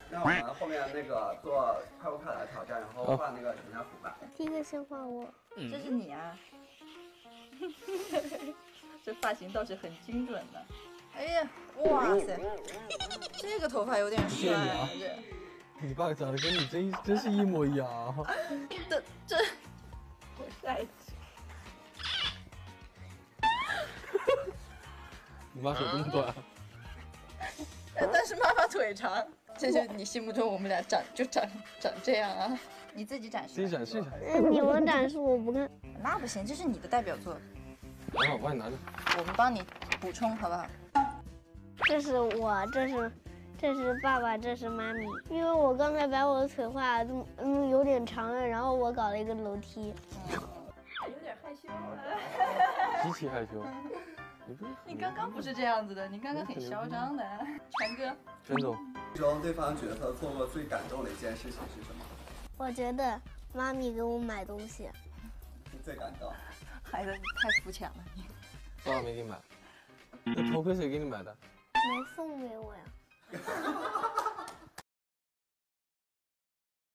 那我们后面那个做快问快答挑战，然后换那个全家福吧。 第一个先画我， 这是你啊！这发型倒是很精准的。哎呀，哇塞，这个头发有点帅啊！ 你爸长得跟你真是一模一样啊！ 这我帅气。 你妈手这么短， 但是妈妈腿长，这就你心目中我们俩长这样啊？你自己展示， 自己展示一下。 你们展示我不看。 那不行，这是你的代表作， 来，我帮你拿着。 我们帮你补充好不好？ 这是我，这是爸爸，这是妈咪。因为我刚才把我的腿画有点长了，然后我搞了一个楼梯。 有点害羞了。 极其害羞。 你刚刚不是这样子的，你刚刚很嚣张的。全哥， 全总， 其中对方角色做过最感动的一件事情是什么？ 我觉得妈咪给我买东西。 你最感动？ 孩子，你太肤浅了你。 爸爸没给你买。那头盔谁给你买的？ 没送给我呀。